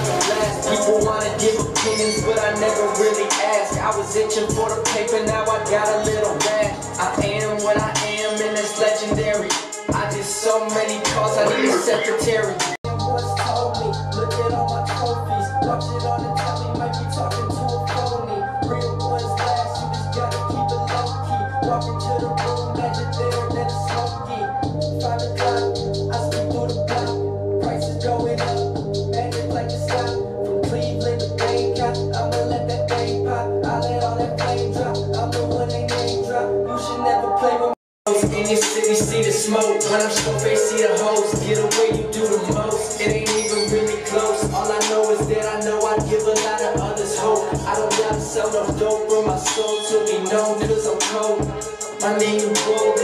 can last. People wanna give opinions, but I never really ask. I was itching for the paper, now I got a little rash. I am what I am, and it's legendary. I did so many calls, I need a secretary. What's told me, look at all my trophies. Watch it on the telly, might be talking to a phony. Real ones last, you just gotta keep it low key. Walk into the room, magic there, then it's smoky. 5 o'clock, I sleep through the block. Prices going up, magic like a stock. From Cleveland to Bangkok, I'ma let that thing pop. I let all that flame drop, I'm the one they name drop. You should never play with in your city, see the smoke. When I'm so face, see the hoes. Get away, you do the most. It ain't even really close. All I know is that I know I give a lot of others hope. I don't gotta sell no dope for my soul to be known, cause I'm cold. My name is bold.